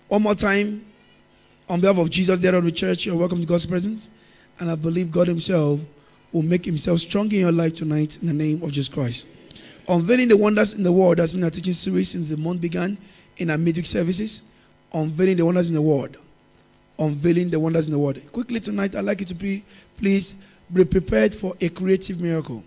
One more time, on behalf of Jesus, the head of the church, you're welcome to God's presence. And I believe God himself will make himself strong in your life tonight in the name of Jesus Christ. Unveiling the wonders in the world has been our teaching series since the month began in our midweek services. Unveiling the wonders in the world. Unveiling the wonders in the world. Quickly tonight, I'd like you to please be prepared for a creative miracle.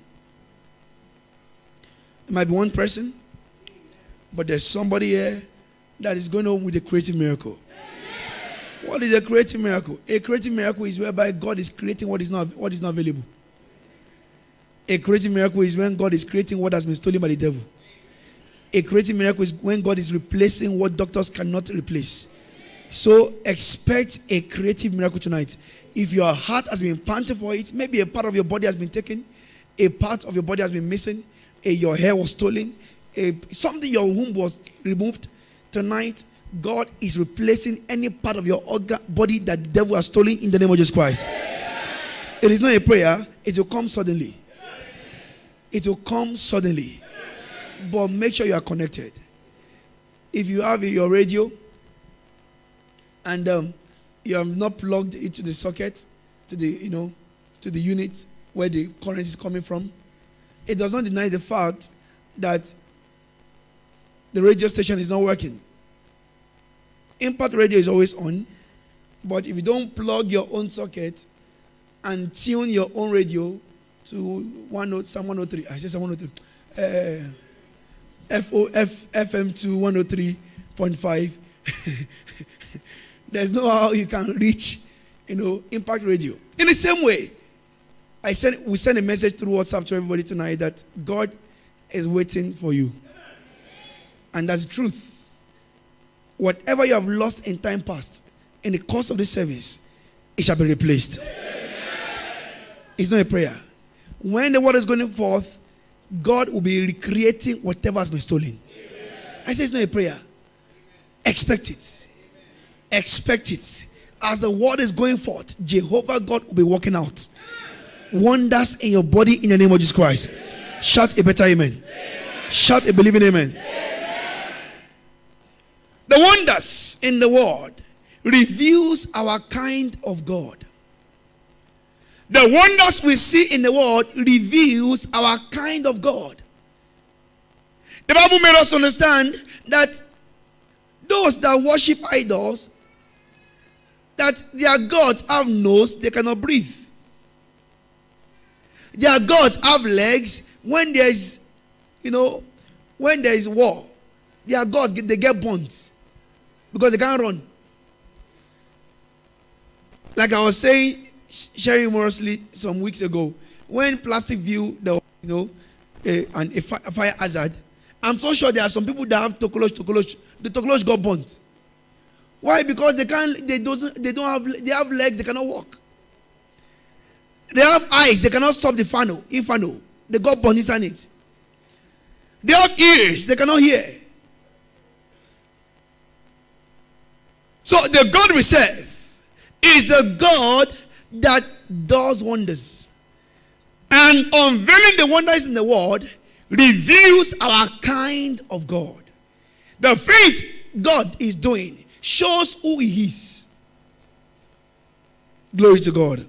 It might be one person, but there's somebody here that is going on with a creative miracle. What is a creative miracle? A creative miracle is whereby God is creating what is not available. A creative miracle is when God is creating what has been stolen by the devil. A creative miracle is when God is replacing what doctors cannot replace. So expect a creative miracle tonight. If your heart has been panting for it, maybe a part of your body has been taken, a part of your body has been missing, your hair was stolen, something, your womb was removed. Tonight, God is replacing any part of your body that the devil has stolen in the name of Jesus Christ. It is not a prayer, it will come suddenly. It will come suddenly. But make sure you are connected. If you have your radio and you have not plugged it to the socket, to the unit where the current is coming from, it does not deny the fact that the radio station is not working. Impact radio is always on, but if you don't plug your own socket and tune your own radio to Psalm 103, I said Psalm 103, FM to 103.5, there's no how you can reach, Impact radio. In the same way, we send a message through WhatsApp to everybody tonight that God is waiting for you. And that's the truth. Whatever you have lost in time past, in the course of this service, it shall be replaced. It's not a prayer. When the word is going forth, God will be recreating whatever has been stolen. I say it's not a prayer. Expect it. Expect it. As the word is going forth, Jehovah God will be working out wonders in your body in the name of Jesus Christ. Shout a better amen. Shout a believing amen. The wonders in the world reveals our kind of God. The wonders we see in the world reveals our kind of God. The Bible made us understand that those that worship idols, that their gods have nose, they cannot breathe. Their gods have legs. When there is war, their gods, they get burnt because they can't run. Like I was saying, sharing humorously some weeks ago, when plastic view a fire hazard, I'm so sure there are some people that have tuberculosis. The tuberculosis got burnt. Why? Because they have legs, they cannot walk. They have eyes, they cannot stop the inferno. They got burnt inside it. They have ears, they cannot hear. So the God we serve is the God that does wonders. And unveiling the wonders in the world reveals our kind of God. The things God is doing shows who he is. Glory to God.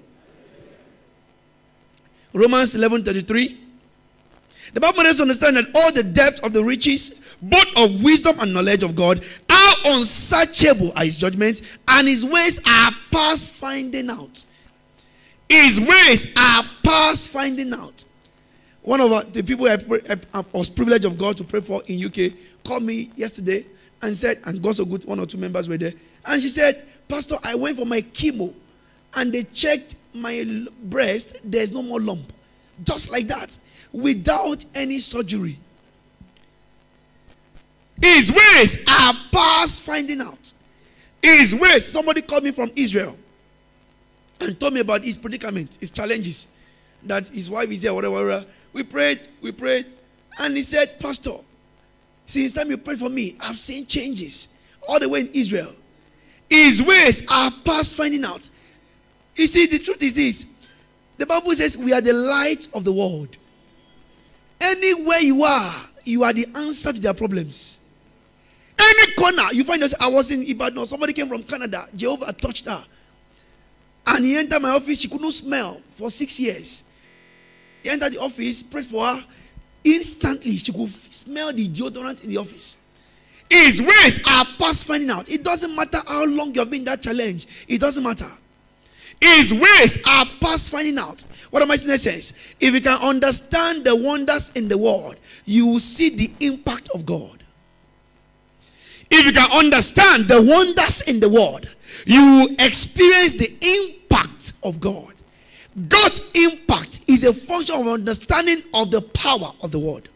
Romans 11:33. The Bible makes us understand that all the depth of the riches, both of wisdom and knowledge of God, are unsearchable are his judgments, and his ways are past finding out. His ways are past finding out. One of the people I was privileged of God to pray for in UK called me yesterday and said, and God so good, one or two members were there, and she said, Pastor, I went for my chemo and they checked my breast, there's no more lump. Just like that, without any surgery. His ways are past finding out. His ways. Somebody called me from Israel and told me about his predicament, his challenges, that his wife is here, whatever. We prayed, and he said, Pastor, since the time you prayed for me, I've seen changes all the way in Israel. His ways are past finding out. You see, the truth is this. The Bible says we are the light of the world. Anywhere you are the answer to their problems. Any corner, you find yourself. I was in Ibadan. Somebody came from Canada. Jehovah touched her. And he entered my office. She couldn't smell for 6 years. He entered the office, prayed for her. Instantly, she could smell the deodorant in the office. His ways are past finding out. It doesn't matter how long you have been in that challenge. It doesn't matter. His ways are past finding out. What am I saying? Says, if you can understand the wonders in the world, you will see the impact of God. If you can understand the wonders in the world, you will experience the impact of God. God's impact is a function of understanding of the power of the word.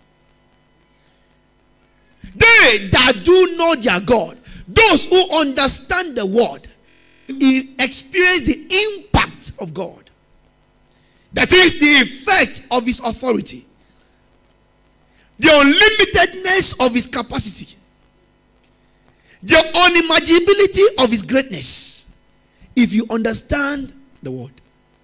They that do know their God, those who understand the word, experience the impact of God. That is the effect of his authority, the unlimitedness of his capacity, the unimaginability of his greatness. If you understand the word.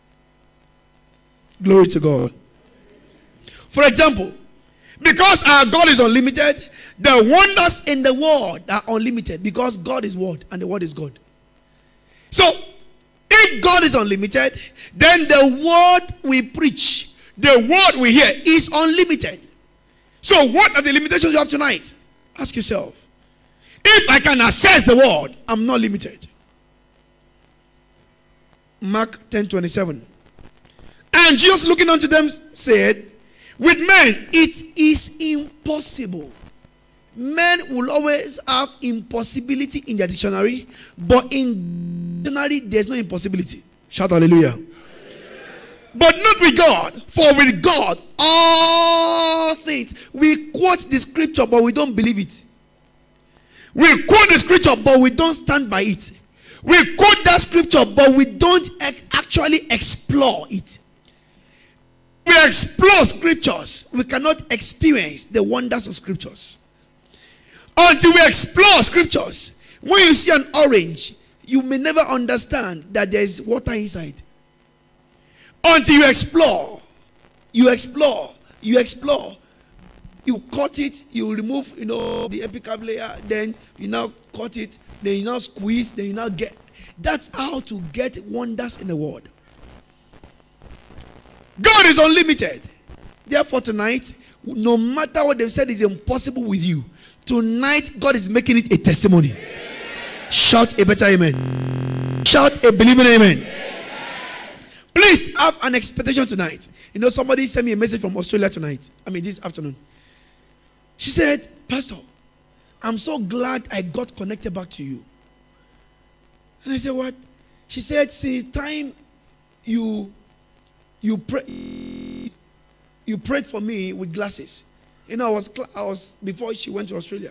Glory to God. For example, because our God is unlimited, the wonders in the world are unlimited because God is word and the word is God. So, if God is unlimited, then the word we preach, the word we hear is unlimited. So, what are the limitations you have tonight? Ask yourself. If I can access the word, I'm not limited. Mark 10:27. And Jesus looking unto them said, with men it is impossible. Men will always have impossibility in their dictionary, but in dictionary there's no impossibility. Shout hallelujah. But not with God, for with God all things. We quote the scripture, but we don't believe it. We quote the scripture, but we don't stand by it. We quote that scripture, but we don't actually explore it. We explore scriptures, we cannot experience the wonders of scriptures. Until we explore scriptures, when you see an orange, you may never understand that there is water inside. Until you explore, you explore, you explore. You cut it, you remove, the epicarp layer, then you now cut it, then you now squeeze, then you now get. That's how to get wonders in the world. God is unlimited. Therefore tonight, no matter what they've said is impossible with you, tonight God is making it a testimony. Amen. Shout a better amen. Shout a believing amen. Please have an expectation tonight. Somebody sent me a message from Australia tonight. This afternoon. She said, Pastor, I'm so glad I got connected back to you. And I said, what? She said, since time you prayed for me with glasses. I was before she went to Australia.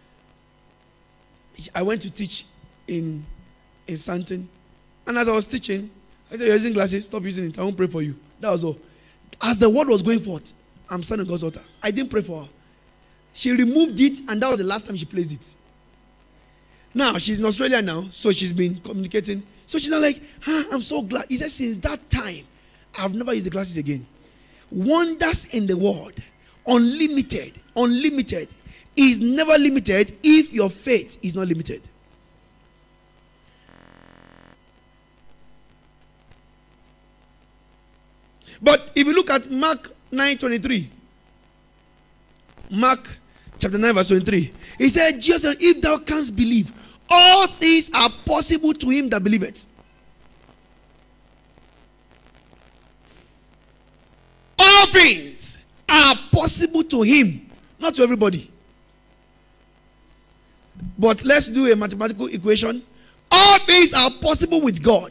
I went to teach in Santon. And as I was teaching, I said, you're using glasses, stop using it. I won't pray for you. That was all. As the word was going forth, I'm standing on God's altar. I didn't pray for her. She removed it, and that was the last time she placed it. Now, she's in Australia now, so she's been communicating. So she's not like, I'm so glad. He said, since that time, I've never used the glasses again. Wonders in the world, unlimited, is never limited if your faith is not limited. But if you look at Mark 9:23, Mark chapter 9 verse 23, he said, Jesus, if thou canst believe, all things are possible to him that believeth. All things are possible to him, not to everybody. But let's do a mathematical equation. All things are possible with God.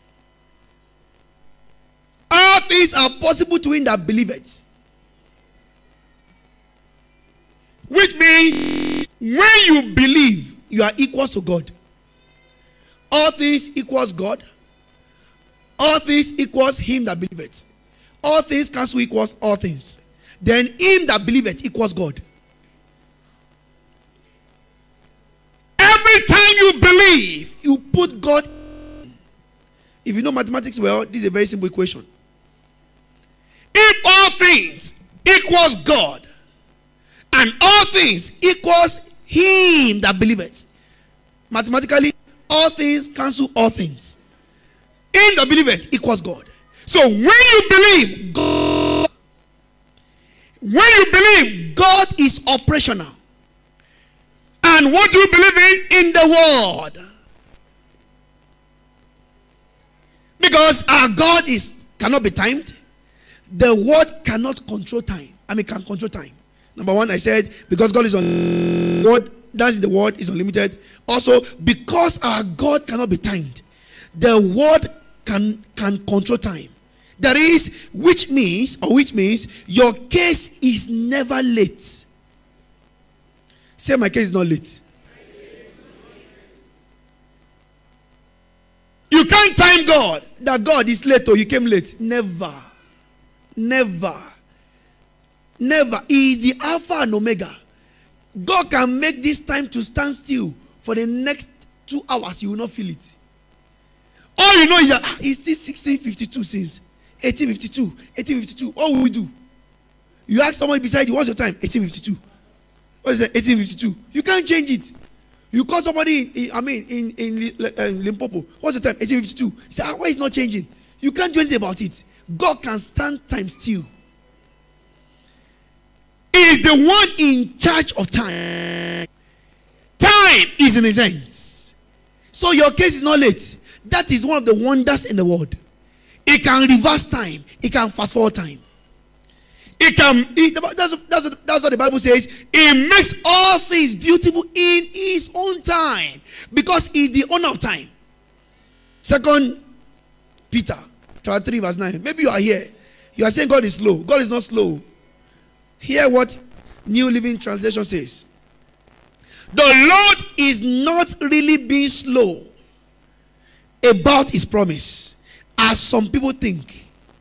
All things are possible to him that believeth. Which means when you believe, you are equal to God. All things equals God. All things equals him that believeth. All things cancel equals all things. Then him that believeth equals God. Every time you believe, you put God. If you know mathematics well, this is a very simple equation. If all things equals God, and all things equals him that believeth. Mathematically, all things cancel all things. Him that believeth equals God. So when you believe God, God is operational. And what do you believe in the word? Because our God cannot be timed. The word cannot control time. Can control time. Number one, I said, because God is on word, that's the word is unlimited. Also, because our God cannot be timed, the word can control time. That is, which means your case is never late. Say, my case is not late. You can't time God that God is late or you came late. Never. He is the Alpha and Omega. God can make this time to stand still for the next 2 hours. You will not feel it. All you know is that it's still 1652 since 1852. What will we do? You ask someone beside you, what's your time? 1852. What is it? 1852. You can't change it. You call somebody in Limpopo, what's the time? 1852. You say, why is it not changing? You can't do anything about it. God can stand time still. He is the one in charge of time. Time is in his hands. So your case is not late. That is one of the wonders in the world. It can reverse time. It can fast forward time. That's what the Bible says. He makes all things beautiful in his own time, because he's the owner of time. 2 Peter chapter 3 verse 9. Maybe you are here. You are saying God is slow. God is not slow. Hear what New Living Translation says. The Lord is not really being slow about his promise, as some people think.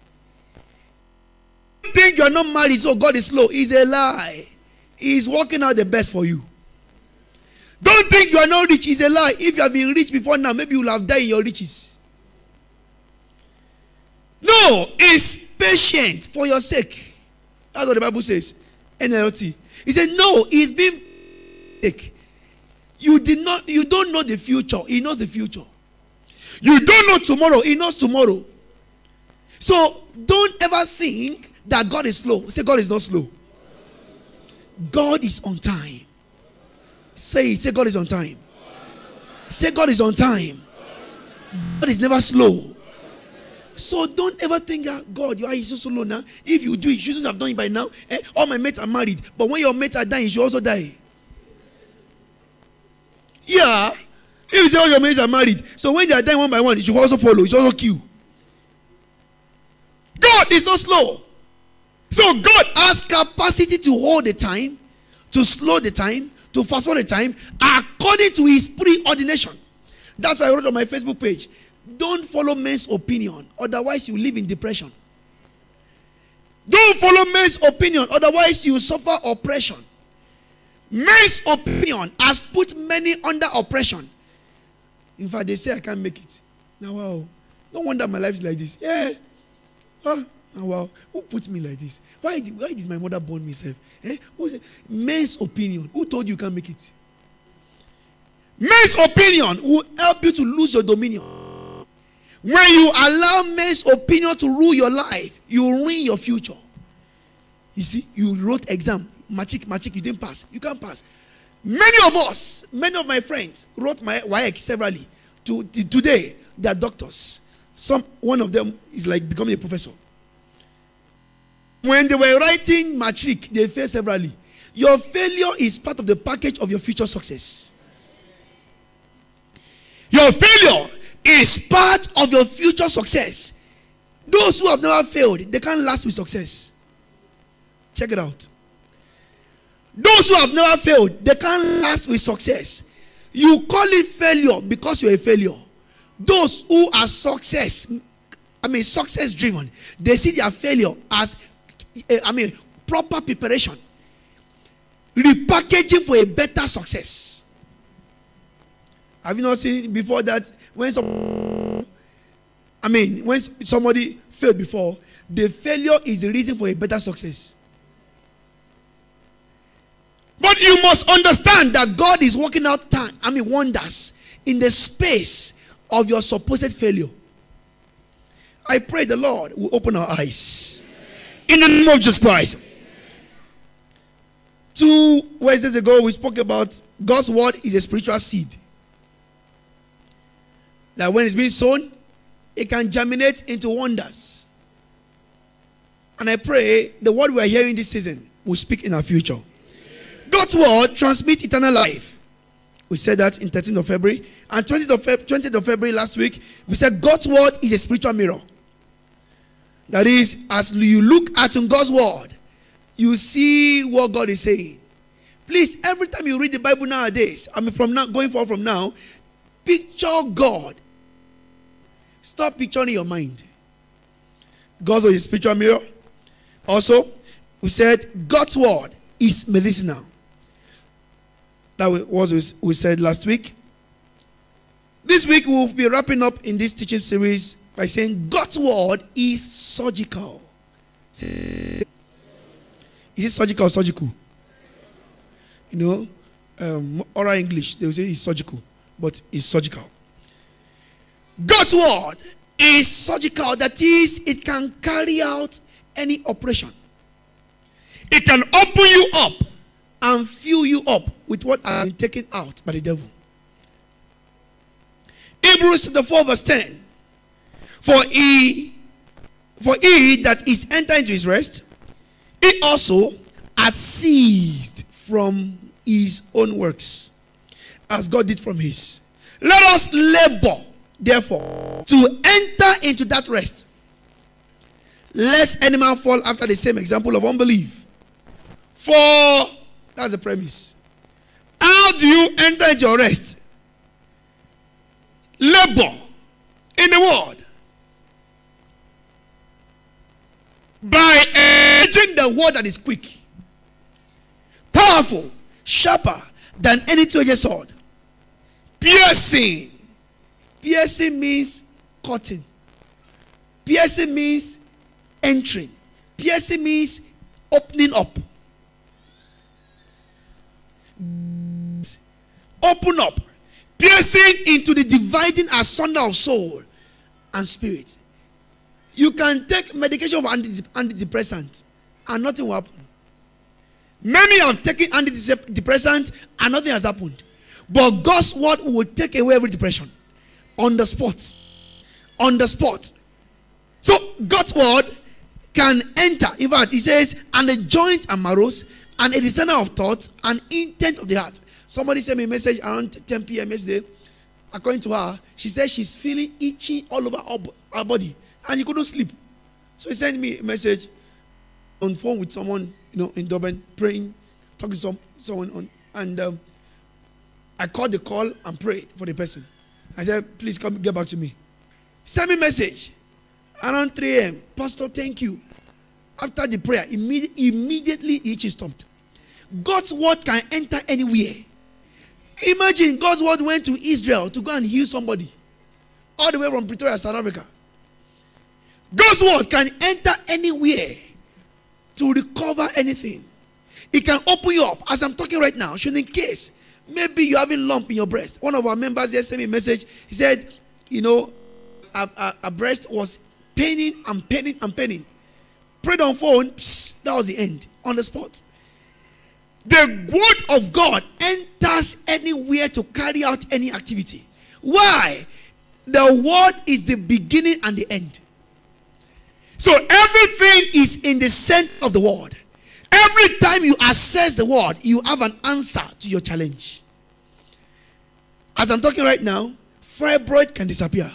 Think you are not married, so God is slow. It's a lie. He is working out the best for you. Don't think you are not rich. It's a lie. If you have been rich before now, maybe you will have died in your riches. No, it's patient for your sake. That's what the Bible says. NLT. He said, no, he's being patient. You don't know the future. He knows the future. You don't know tomorrow. He knows tomorrow. So don't ever think that God is slow. Say, God is not slow. God is on time. Say God is on time. Say God is on time. God is never slow. So don't ever think that God, you are so slow now. If you do it, you shouldn't have done it by now. All my mates are married, but when your mates are dying, you should also die. Yeah. If you say all your mates are married, so when they are dying one by one, you should also follow. You should also queue. God is not slow. So God has capacity to hold the time, to slow the time, to fast forward the time, according to his preordination. That's why I wrote on my Facebook page, don't follow men's opinion, otherwise you live in depression. Don't follow men's opinion, otherwise you suffer oppression. Men's opinion has put many under oppression. In fact, they say I can't make it. Now, wow. No wonder my life is like this. Yeah. Oh, wow. Who put me like this? Why did my mother born me? Who said? Men's opinion. Who told you can't make it? Men's opinion will help you to lose your dominion. When you allow men's opinion to rule your life, you ruin your future. You see, you wrote exam, matric, you didn't pass. You can't pass. Many of my friends wrote my WAEC severally. Today, they are doctors. One of them is like becoming a professor. When they were writing matric, they failed severally. Your failure is part of the package of your future success. Your failure is part of your future success. Those who have never failed, they can't last with success. Check it out. Those who have never failed, they can't last with success. You call it failure because you're a failure. Those who are success driven, they see their failure as proper preparation, repackaging for a better success. Have you not seen before that when somebody failed before, the failure is the reason for a better success. But you must understand that God is working out wonders in the space of your supposed failure. I pray the Lord will open our eyes. In the name of Jesus Christ. 2 Wednesdays ago, we spoke about God's word is a spiritual seed. That when it's being sown, it can germinate into wonders. And I pray the word we are hearing this season will speak in our future. God's word transmits eternal life. We said that in 13th of February. And 20th of February last week, we said God's word is a spiritual mirror. That is, as you look at God's word, you see what God is saying. Please, every time you read the Bible nowadays, going forward from now, picture God. Stop picturing in your mind. God's word is a spiritual mirror. Also, we said God's word is medicinal. That was we said last week. This week we'll be wrapping up in this teaching series by saying God's word is surgical. Is it surgical or surgical? You know, oral English, they will say it's surgical, but it's surgical. God's word is surgical. That is, it can carry out any operation. It can open you up and fill you up with what has been taken out by the devil. Hebrews chapter 4 verse 10. For he that is entered into his rest, he also had ceased from his own works, as God did from his. Let us labor, therefore, to enter into that rest, lest any man fall after the same example of unbelief. For that's the premise. How do you enter into your rest? Labor in the word. By urging the word that is quick, powerful, sharper than any two-edged sword, piercing. Piercing means cutting. Piercing means entering. Piercing means opening up. Open up. Piercing into the dividing asunder of soul and spirit. You can take medication for antidepressant and nothing will happen. Many have taken antidepressant and nothing has happened. But God's word will take away every depression. On the spot. On the spot. So God's word can enter. In fact, he says, and the joint and marrows, and a discerner of thoughts, and intent of the heart. Somebody sent me a message around 10 p.m. yesterday. According to her, she said she's feeling itchy all over her body. And you couldn't sleep. So he sent me a message on phone with someone, in Durban, praying, talking to someone on. And I called the call and prayed for the person. I said, please come get back to me. Send me a message around 3 a.m. Pastor, thank you. After the prayer, immediately the itch stopped. God's word can enter anywhere. Imagine God's word went to Israel to go and heal somebody. All the way from Pretoria, South Africa. God's word can enter anywhere to recover anything. It can open you up. As I'm talking right now, should in case maybe you're having a lump in your breast. One of our members here sent me a message. He said, a breast was paining and paining and paining. Prayed on phone, that was the end. On the spot. The word of God enters anywhere to carry out any activity. Why? The word is the beginning and the end. So everything is in the center of the word. Every time you assess the word, you have an answer to your challenge. As I'm talking right now, fibroid can disappear.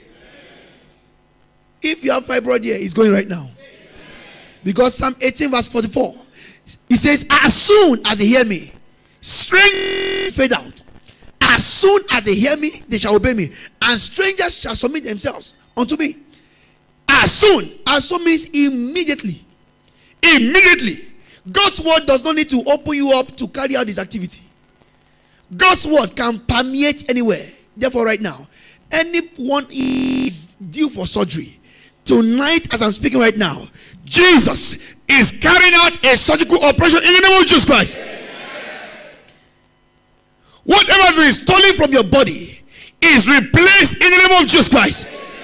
If you have fibroid here, it's going right now. Because Psalm 18 verse 44, it says, as soon as they hear me, strangers fade out. As soon as they hear me, they shall obey me. And strangers shall submit themselves unto me. As soon means immediately. Immediately. God's word does not need to open you up to carry out this activity. God's word can permeate anywhere. Therefore, right now, anyone is due for surgery. Tonight, as I'm speaking right now, Jesus is carrying out a surgical operation in the name of Jesus Christ. Whatever has been stolen from your body is replaced in the name of Jesus Christ.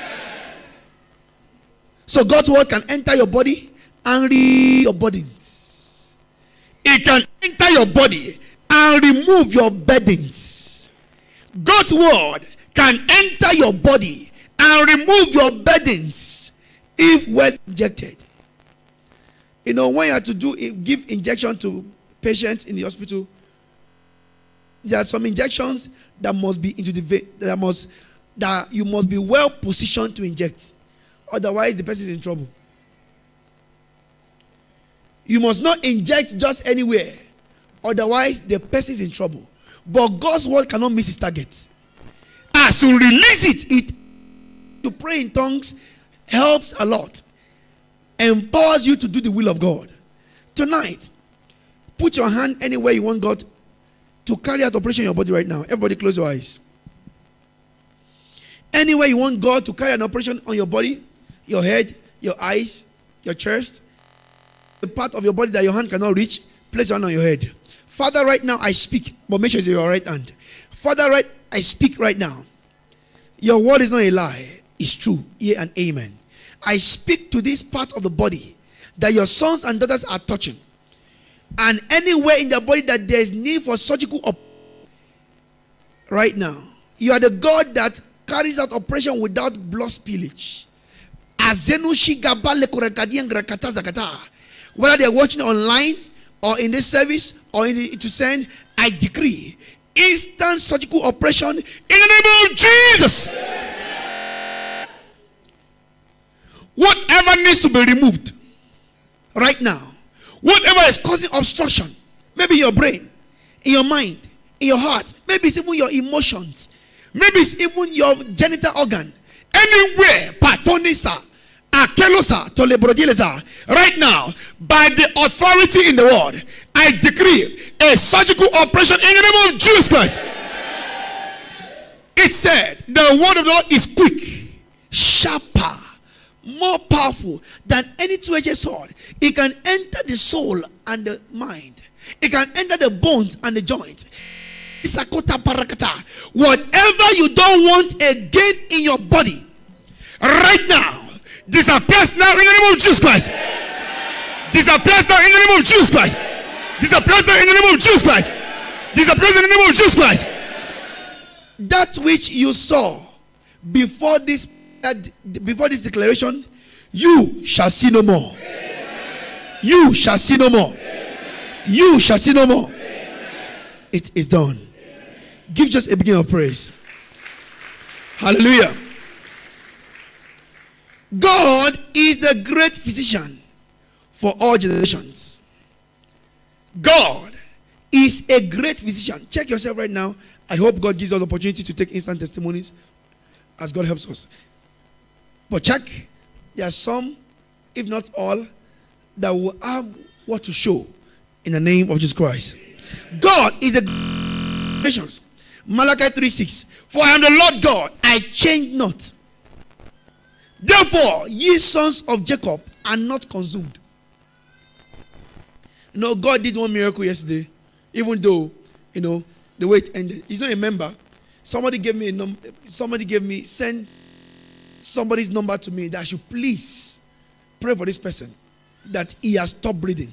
So God's word can enter your body and remove your burdens. It can enter your body and remove your burdens. God's word can enter your body and remove your burdens if well injected. You know, when you have to give injection to patients in the hospital, there are some injections that must be into the vein, that you must be well positioned to inject. Otherwise, the person is in trouble. You must not inject just anywhere. Otherwise, the person is in trouble. But God's word cannot miss its target. As you release it to pray in tongues helps a lot. Empowers you to do the will of God. Tonight, put your hand anywhere you want God to carry out operation in your body right now. Everybody close your eyes. Anywhere you want God to carry an operation on your body, your head, your eyes, your chest, the part of your body that your hand cannot reach, place your hand on your head. Father, right now I speak, but make sure it's your right hand. Father, I speak right now. Your word is not a lie. It's true. Yea and amen. I speak to this part of the body that your sons and daughters are touching. And anywhere in the body that there is need for surgical right now, you are the God that carries out operation without blood spillage. Whether they're watching online or in this service or to send, I decree instant surgical operation in the name of Jesus. Whatever needs to be removed right now, whatever is causing obstruction, maybe in your brain, in your mind, in your heart, maybe it's even your emotions, maybe it's even your genital organ, anywhere, patonisa, akelosa, tolebrodileza, right now, by the authority in the word, I decree a surgical operation in the name of Jesus Christ. It said, the word of the Lord is quick, sharper, more powerful than any two-edged sword. It can enter the soul and the mind. It can enter the bones and the joints. Whatever you don't want again in your body, right now, disappears now in the name of Jesus Christ. Disappears now in the name of Jesus Christ. Disappears now in the name of Jesus Christ. Disappears in the name of Jesus Christ. That which you saw before this declaration, you shall see no more. You shall see no more. You shall see no more. It is done. Give just a beginning of praise. Hallelujah. God is the great physician for all generations. God is a great physician. Check yourself right now. I hope God gives us opportunity to take instant testimonies as God helps us. But check, there are some, if not all, that will have what to show in the name of Jesus Christ. God is a gracious. Malachi 3:6. For I am the Lord God, I change not. Therefore, ye sons of Jacob are not consumed. You know, God did one miracle yesterday, even though, you know, the way it ended. He's not a member. Somebody gave me a number. Send somebody's number to me that I should please pray for this person that he has stopped breathing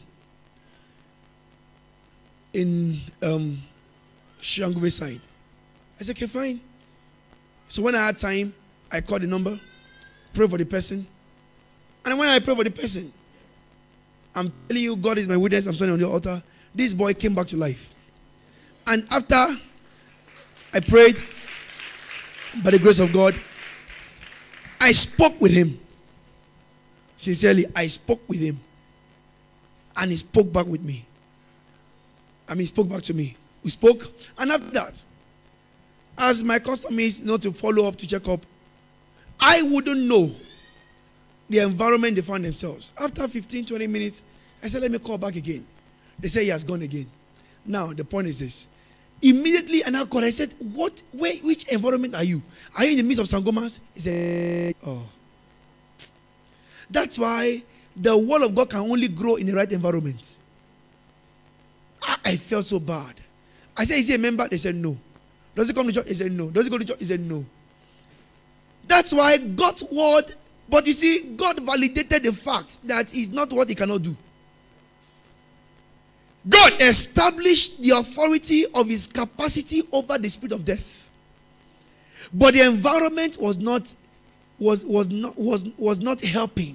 in Shanguve side. I said, okay, fine. So when I had time, I called the number, pray for the person. And when I pray for the person, I'm telling you, God is my witness, I'm standing on the altar. This boy came back to life. And after I prayed, by the grace of God, I spoke with him. Sincerely, I spoke with him. And he spoke back with me. He spoke back to me. We spoke. And after that, as my custom is not to follow up, to check up, I wouldn't know the environment they found themselves. After 15, 20 minutes, I said, let me call back again. They say he has gone again. Now, the point is this. Immediately, and I called, I said, which environment are you? Are you in the midst of Sangomas? He said, oh. That's why the word of God can only grow in the right environment. I felt so bad. I said, is he a member? They said no. Does he come to church? He said no. Does he go to church? He said no. That's why God's word, but you see, God validated the fact that it's not what he cannot do. God established the authority of his capacity over the spirit of death. But the environment was not helping.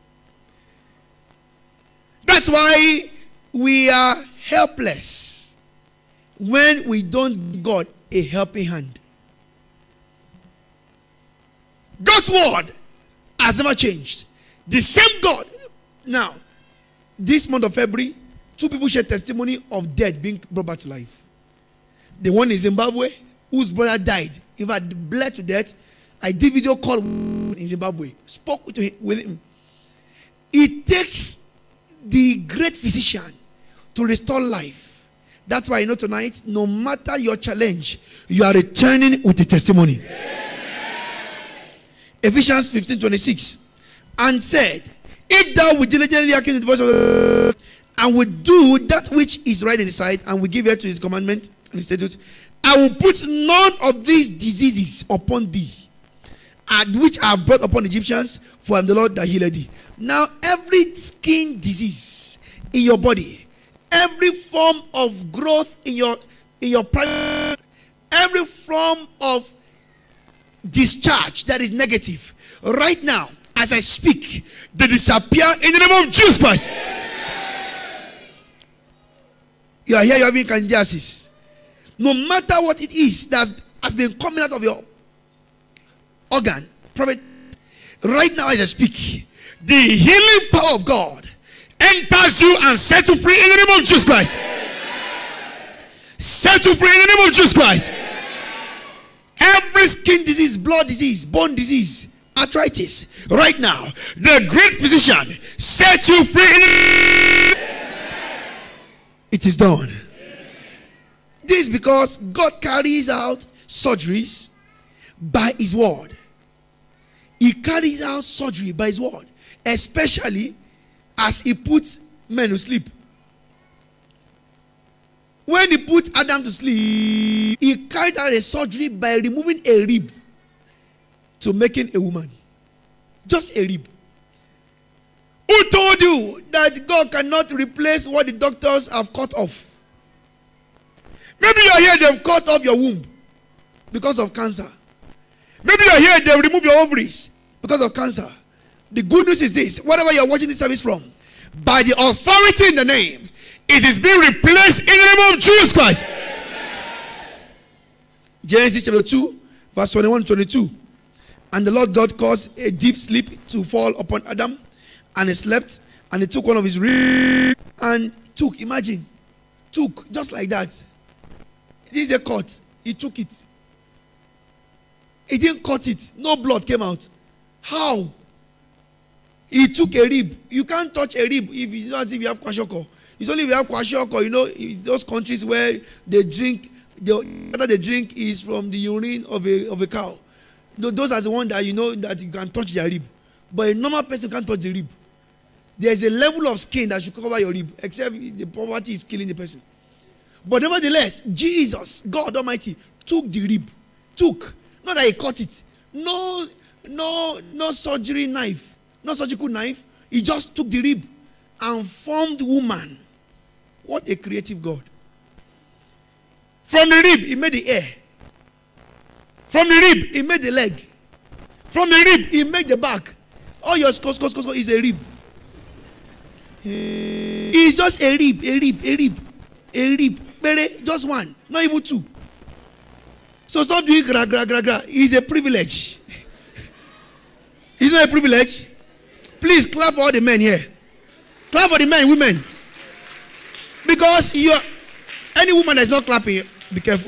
That's why we are helpless when we don't give God a helping hand. God's word has never changed. The same God. Now, this month of February, 2 people shared testimony of death being brought back to life. The one in Zimbabwe, whose brother died. In fact, bled to death. I did video call in Zimbabwe. Spoke with him. It takes the great physician to restore life. That's why tonight, no matter your challenge, you are returning with a testimony. Ephesians 15:26. And said, if thou wilt diligently hearken to the voice of the Lord, and will do that which is right in his sight, and will give ear to his commandment and his statute, I will put none of these diseases upon thee, and which I have brought upon Egyptians, for I am the Lord that healeth thee. Now, every skin disease in your body, every form of growth in your private, every form of discharge that is negative, right now, as I speak, they disappear in the name of Jesus Christ. You are here, you are having candidiasis. No matter what it is that has been coming out of your organ, prophet, right now as I speak, the healing power of God enters you and sets you free in the name of Jesus Christ. Set you free in the name of Jesus Christ. Every skin disease, blood disease, bone disease, arthritis, right now, the great physician sets you free in the... It is done. This is because God carries out surgeries by his word. He carries out surgery by his word, especially as he puts men to sleep. When he put Adam to sleep, he carried out a surgery by removing a rib to making a woman. Just a rib. Who told you that God cannot replace what the doctors have cut off? Maybe you are here, they've cut off your womb because of cancer. Maybe you are here, they've removed your ovaries because of cancer. The good news is this: whatever you are watching this service from, by the authority in the name, it is being replaced in the name of Jesus Christ. Genesis chapter 2, verse 21-22. And the Lord God caused a deep sleep to fall upon Adam, and he slept, and he took one of his ribs and took, imagine, took, just like that. This is a cut. He took it. He didn't cut it. No blood came out. How? He took a rib. You can't touch a rib if it's not as if you have kwashiorkor. It's only if you have kwashiorkor, in those countries where they drink, they drink is from the urine of a cow. Those are the ones that that you can touch their rib. But a normal person can't touch the rib. There's a level of skin that should cover your rib, except the poverty is killing the person. But nevertheless, Jesus, God Almighty, took the rib. Took. Not that he cut it. No surgery knife. No surgical knife. He just took the rib and formed woman. What a creative God. From the rib, he made the ear. From the rib, he made the leg. From the rib, he made the back. All your skull is a rib. It's just a rib. Just one. Not even two. So stop doing gra. It's a privilege. It's not a privilege. Please clap for all the men here. Clap for the men, women. Because any woman that's not clapping, be careful.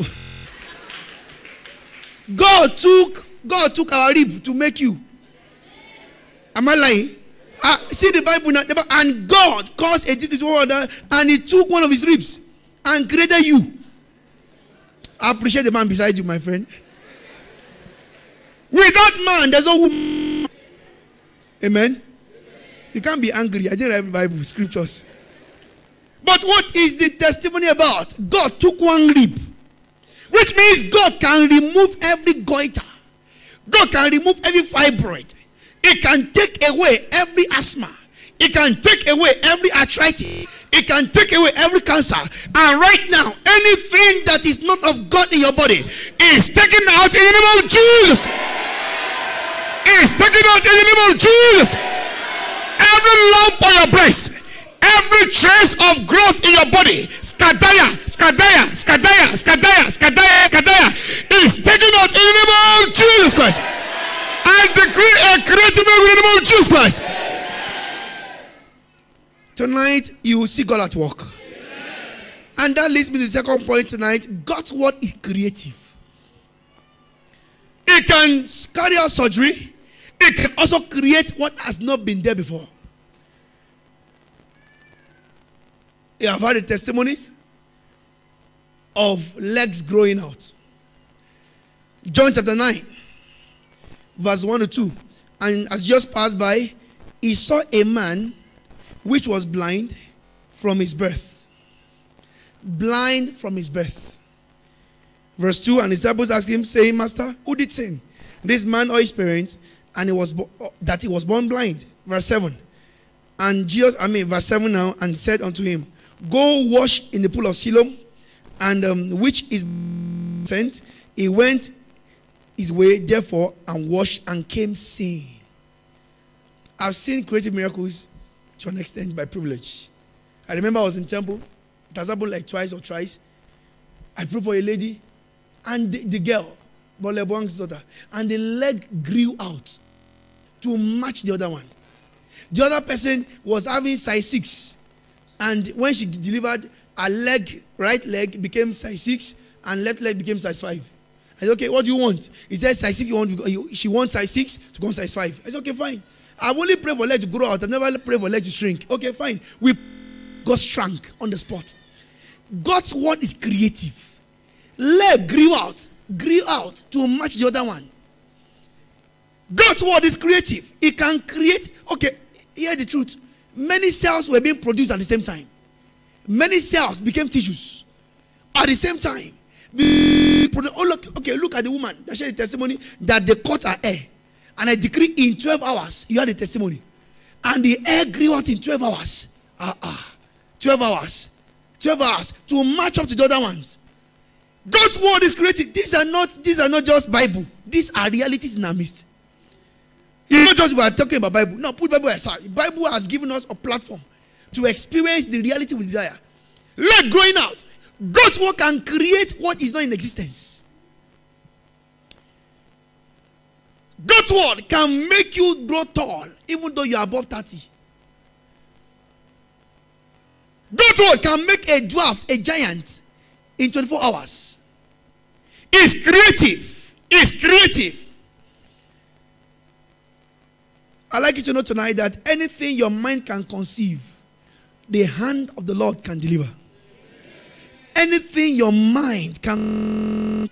God took our rib to make you. Am I lying? See the Bible now. And God caused a deed to order, and he took one of his ribs and created you. I appreciate the man beside you, my friend. Without man, there's no woman. Amen. You can't be angry. I didn't write Bible scriptures. But what is the testimony about? God took one rib, which means God can remove every goiter. God can remove every fibroid. It can take away every asthma. It can take away every arthritis. It can take away every cancer. And right now, anything that is not of God in your body is taken out in the name of Jesus. Is taken out in the name of Jesus. Every lump on your breast, every trace of growth in your body, skadaya, skadaya, skadaya, skadaya, skadaya, skadaya, is taken out in the name of Jesus Christ. I decree a creative in the name of Jesus Christ. Tonight, you will see God at work. And that leads me to the second point tonight. God's word is creative. It can carry out surgery. It can also create what has not been there before. You have heard the testimonies of legs growing out. John chapter 9, verse 1 to 2. And as just passed by, he saw a man which was blind from his birth. Blind from his birth. Verse 2, and his disciples asked him, saying, Master, who did sin, this man or his parents, and that he was born blind? Verse 7. And verse 7 now, and said unto him, Go wash in the pool of Siloam, and which is sent. He went his way, therefore, and washed, and came seeing. I've seen creative miracles to an extent by privilege. I remember I was in temple. It has happened like twice or thrice. I prayed for a lady, and the girl, Bole Bwang's daughter, and the leg grew out to match the other one. The other person was having size 6. And when she delivered, her leg, right leg, became size 6, and left leg became size 5. I said, okay, what do you want? He said, size 6, she wants size 6 to go size 5. I said, okay, fine. I've only prayed for leg to grow out. I've never prayed for leg to shrink. Okay, fine. We got shrunk on the spot. God's word is creative. Leg grew out to match the other one. God's word is creative. It can create, okay, hear the truth. Many cells were being produced at the same time. Many cells became tissues at the same time. Look at the woman that shared the testimony that they cut her hair. And I decree in 12 hours, you had the testimony. And the hair grew out in 12 hours. 12 hours. 12 hours to match up to the other ones. God's word is creative. These are not just Bible. These are realities in our midst. It's not just we are talking about Bible. No, put Bible aside. The Bible has given us a platform to experience the reality we desire. Leg growing out. God's word can create what is not in existence. God's word can make you grow tall even though you are above 30. God's word can make a dwarf, a giant, in 24 hours. It's creative. It's creative. I'd like you to know tonight that anything your mind can conceive, the hand of the Lord can deliver. Anything your mind can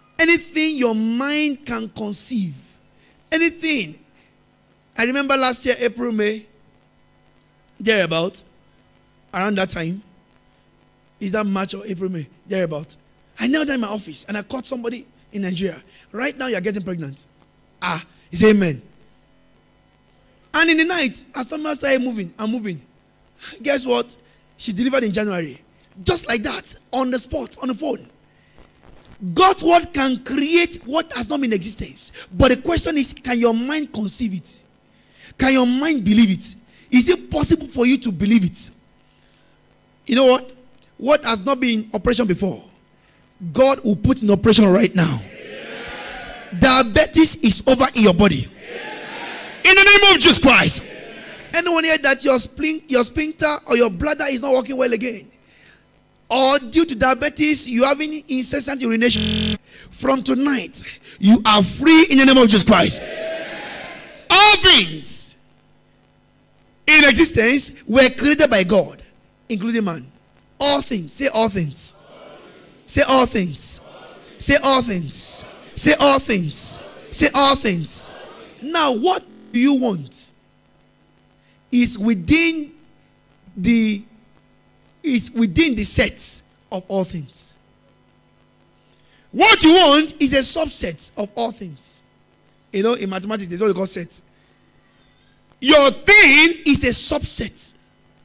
conceive, anything. I remember last year, April, May, thereabout, around that time. Is that March or April, May? Thereabout. I knelt down in my office and I caught somebody in Nigeria. Right now, you are getting pregnant. He said, amen. And in the night, as Thomas started moving and moving, guess what? She delivered in January. Just like that, on the spot, on the phone. God's word can create what has not been in existence. But the question is, can your mind conceive it? Can your mind believe it? Is it possible for you to believe it? You know what? What has not been in operation before, God will put in operation right now. Yeah. Diabetes is over in your body. Yeah. In the name of Jesus Christ. Yeah. Anyone here that your sphincter or your bladder is not working well again, or due to diabetes you having incessant urination, from tonight you are free in the name of Jesus Christ. Yeah. All things in existence were created by God, including man. All things. Say all things. Say all things. Say all things. Say all things. Say all things. Now, what do you want is within the is within the set of all things. What you want is a subset of all things. You know, in mathematics, there's what you call sets. Your thing is a subset.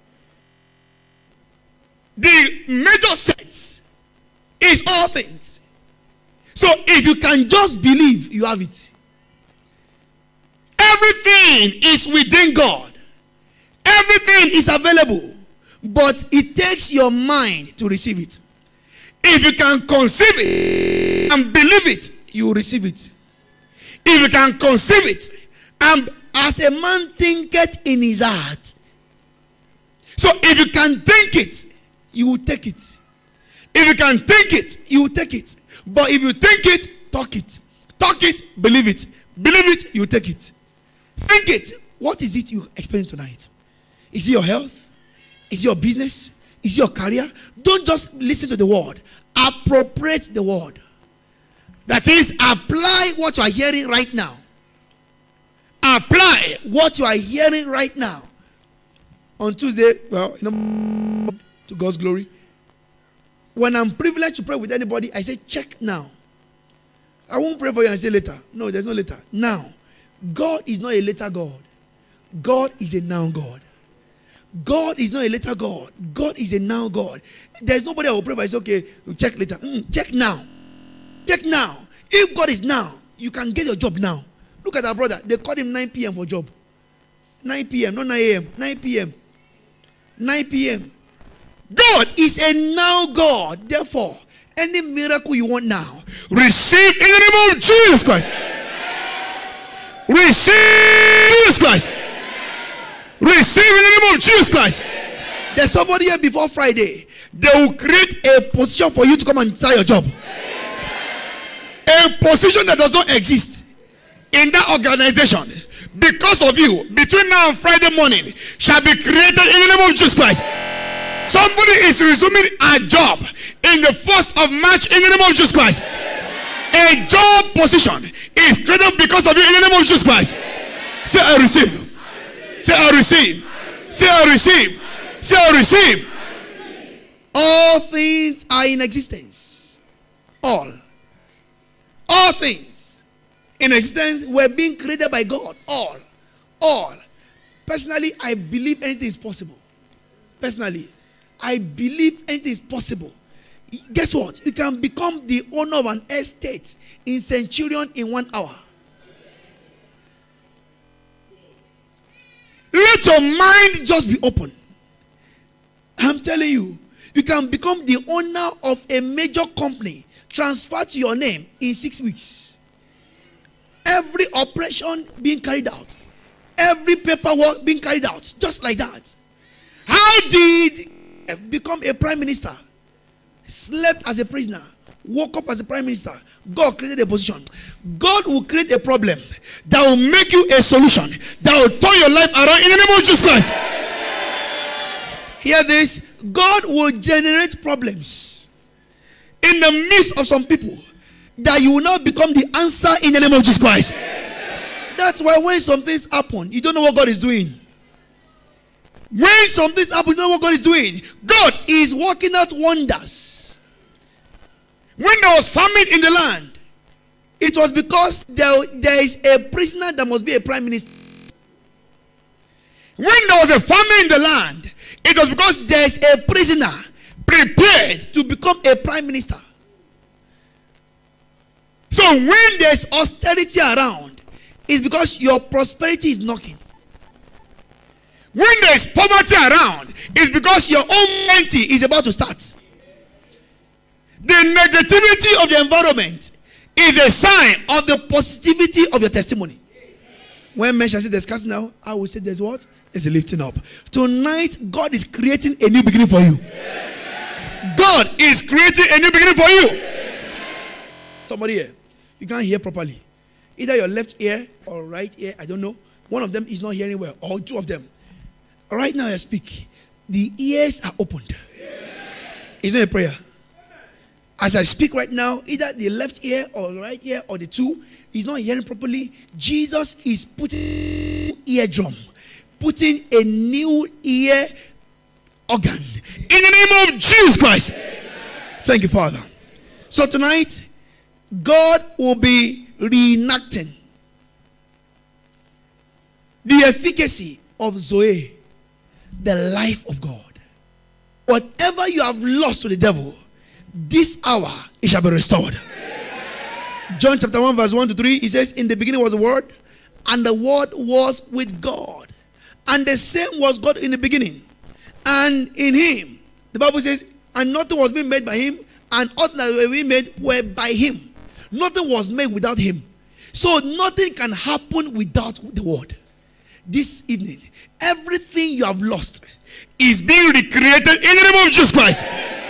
The major set is all things. So if you can just believe, you have it. Everything is within God. Everything is available. But it takes your mind to receive it. If you can conceive it and believe it, you will receive it. If you can conceive it, and as a man thinketh in his heart. So if you can think it, you will take it. If you can think it, you will take it. But if you think it, talk it. Talk it, believe it. Believe it, you will take it. Think it. What is it you experience tonight? Is it your health? Is it your business? Is it your career? Don't just listen to the word. Appropriate the word. That is, apply what you are hearing right now. Apply what you are hearing right now. On Tuesday, well, to God's glory, when I'm privileged to pray with anybody, I say, check now. I won't pray for you and say later. No, there's no later. Now. God is not a later God. God is a now God. God is not a later God. God is a now God. There's nobody I will pray for. It's okay. We'll check later. Check now. Check now. If God is now, you can get your job now. Look at our brother. They called him 9 p.m. for job. 9 p.m. Not 9 a.m. 9 p.m. 9 p.m. God is a now God. Therefore, any miracle you want now, receive in the name of Jesus Christ. Receive Jesus Christ. Receive in the name of Jesus Christ. There's somebody here before Friday. They will create a position for you to come and start your job. A position that does not exist in that organization, because of you, between now and Friday morning, shall be created in the name of Jesus Christ. Somebody is resuming a job in the 1st of March in the name of Jesus Christ. A job position is created because of you in the name of Jesus Christ. Say, I receive. Say, I receive. Say, I receive. Say, I receive. All things are in existence. All things in existence were being created by God. All. Personally, I believe anything is possible. Personally, I believe anything is possible. Guess what? You can become the owner of an estate in Centurion in 1 hour. Let your mind just be open. I'm telling you, you can become the owner of a major company, transfer to your name in 6 weeks. Every operation being carried out, every paperwork being carried out, just like that. How did he become a prime minister? Slept as a prisoner, woke up as a prime minister. God created a position. God will create a problem that will make you a solution that will turn your life around in the name of Jesus Christ. Hear this. God will generate problems in the midst of some people that you will now become the answer in the name of Jesus Christ. That's why when some things happen, you don't know what God is doing. When some things happen, you don't know what God is doing. God is working out wonders. When there was famine in the land, it was because there is a prisoner that must be a prime minister. When there was a famine in the land, it was because there is a prisoner prepared to become a prime minister. So when there's austerity around, it's because your prosperity is knocking. When there's poverty around, it's because your own plenty is about to start. The negativity of the environment is a sign of the positivity of your testimony. When men shall say there's casting out, I will say there's what? There's a lifting up. Tonight, God is creating a new beginning for you. God is creating a new beginning for you. Somebody here, you can't hear properly. Either your left ear or right ear, I don't know. One of them is not hearing well, or two of them. Right now I speak, the ears are opened. It's not a prayer. As I speak right now, either the left ear or the right ear or the two is not hearing properly. Jesus is putting eardrum, putting a new ear organ In the name of Jesus Christ. Thank you, Father. So tonight, God will be reenacting the efficacy of Zoe, the life of God. Whatever you have lost to the devil, this hour it shall be restored. John chapter 1 verse 1 to 3, he says, in the beginning was the Word, and the Word was with God, and the same was God in the beginning. And in him, the Bible says, and nothing was being made by him, and all that were being made were by him. Nothing was made without him. So nothing can happen without the Word. This evening, everything you have lost is being recreated in the name of Jesus Christ.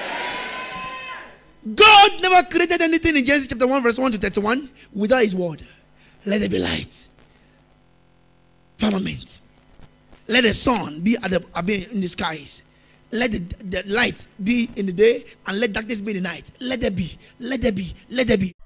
God never created anything in Genesis chapter 1 verse 1 to 31 without his word. Let there be light, firmament. Let the sun be in the skies. Let the light be in the day, and let darkness be in the night. Let there be, let there be, let there be.